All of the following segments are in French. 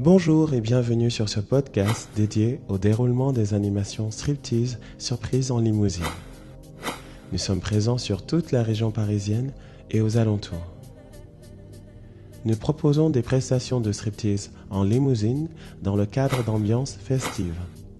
Bonjour et bienvenue sur ce podcast dédié au déroulement des animations striptease surprises en limousine. Nous sommes présents sur toute la région parisienne et aux alentours. Nous proposons des prestations de striptease en limousine dans le cadre d'ambiance festive.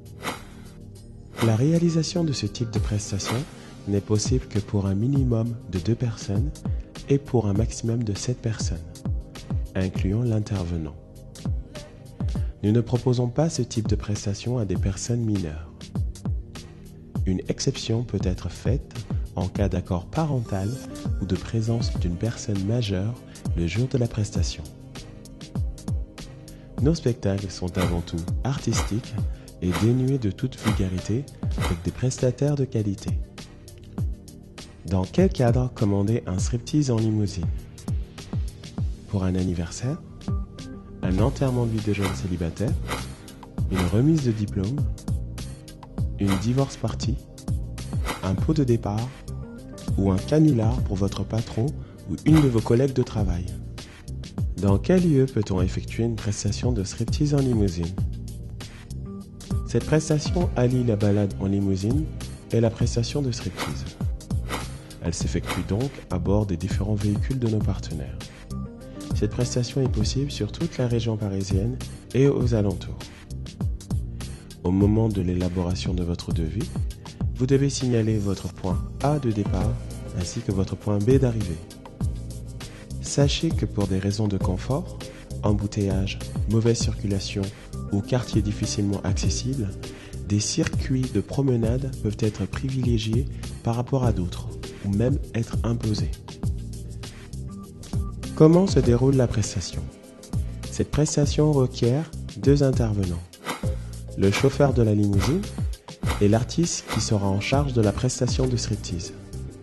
La réalisation de ce type de prestation n'est possible que pour un minimum de 2 personnes et pour un maximum de 7 personnes, incluant l'intervenant. Nous ne proposons pas ce type de prestation à des personnes mineures. Une exception peut être faite en cas d'accord parental ou de présence d'une personne majeure le jour de la prestation. Nos spectacles sont avant tout artistiques et dénués de toute vulgarité avec des prestataires de qualité. Dans quel cadre commander un striptease en limousine? Pour un anniversaire, un enterrement de vie de jeune célibataire, une remise de diplôme, une divorce party, un pot de départ ou un canular pour votre patron ou une de vos collègues de travail. Dans quel lieu peut-on effectuer une prestation de striptease en limousine? Cette prestation allie la balade en limousine et la prestation de striptease. Elle s'effectue donc à bord des différents véhicules de nos partenaires. Cette prestation est possible sur toute la région parisienne et aux alentours. Au moment de l'élaboration de votre devis, vous devez signaler votre point A de départ ainsi que votre point B d'arrivée. Sachez que pour des raisons de confort, embouteillage, mauvaise circulation ou quartier difficilement accessible, des circuits de promenade peuvent être privilégiés par rapport à d'autres ou même être imposés. Comment se déroule la prestation? Cette prestation requiert 2 intervenants, le chauffeur de la limousine et l'artiste qui sera en charge de la prestation de striptease.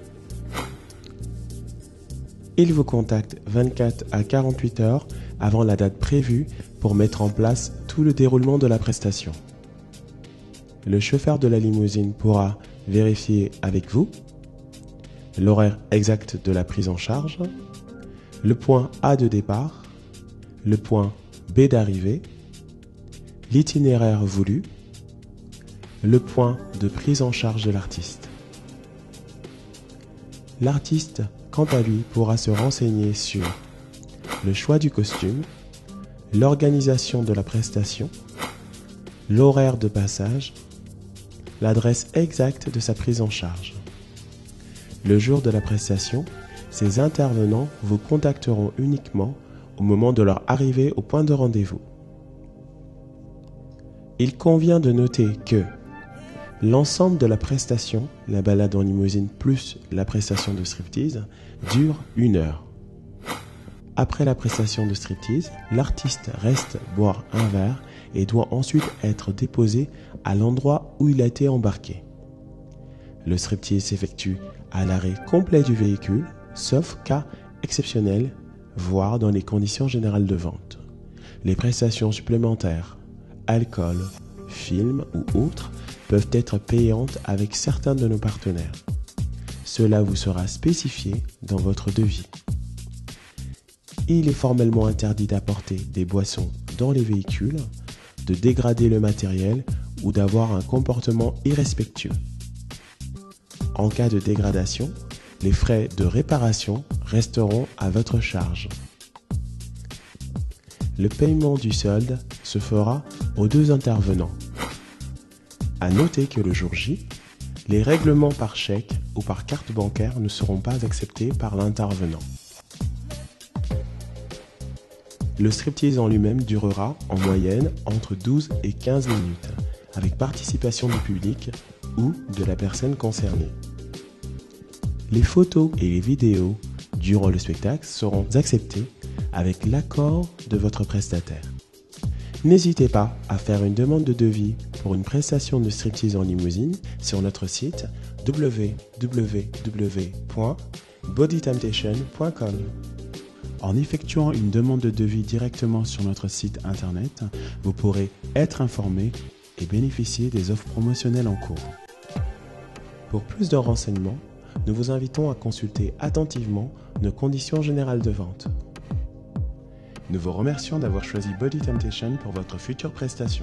Il vous contacte 24 à 48 heures avant la date prévue pour mettre en place tout le déroulement de la prestation. Le chauffeur de la limousine pourra vérifier avec vous l'horaire exact de la prise en charge, le point A de départ, le point B d'arrivée, l'itinéraire voulu, le point de prise en charge de l'artiste. L'artiste, quant à lui, pourra se renseigner sur le choix du costume, l'organisation de la prestation, l'horaire de passage, l'adresse exacte de sa prise en charge. Le jour de la prestation, ces intervenants vous contacteront uniquement au moment de leur arrivée au point de rendez-vous. Il convient de noter que l'ensemble de la prestation, la balade en limousine plus la prestation de striptease, dure 1 heure. Après la prestation de striptease, l'artiste reste boire un verre et doit ensuite être déposé à l'endroit où il a été embarqué. Le striptease s'effectue à l'arrêt complet du véhicule, sauf cas exceptionnels, voire dans les conditions générales de vente. Les prestations supplémentaires, alcool, films ou autres, peuvent être payantes avec certains de nos partenaires. Cela vous sera spécifié dans votre devis. Il est formellement interdit d'apporter des boissons dans les véhicules, de dégrader le matériel ou d'avoir un comportement irrespectueux. En cas de dégradation, les frais de réparation resteront à votre charge. Le paiement du solde se fera aux 2 intervenants. À noter que le jour J, les règlements par chèque ou par carte bancaire ne seront pas acceptés par l'intervenant. Le striptease en lui-même durera en moyenne entre 12 et 15 minutes, avec participation du public ou de la personne concernée. Les photos et les vidéos durant le spectacle seront acceptées avec l'accord de votre prestataire. N'hésitez pas à faire une demande de devis pour une prestation de striptease en limousine sur notre site www.bodytemptation.com. En effectuant une demande de devis directement sur notre site internet, vous pourrez être informé et bénéficier des offres promotionnelles en cours. Pour plus de renseignements, nous vous invitons à consulter attentivement nos conditions générales de vente. Nous vous remercions d'avoir choisi Body Temptation pour votre future prestation.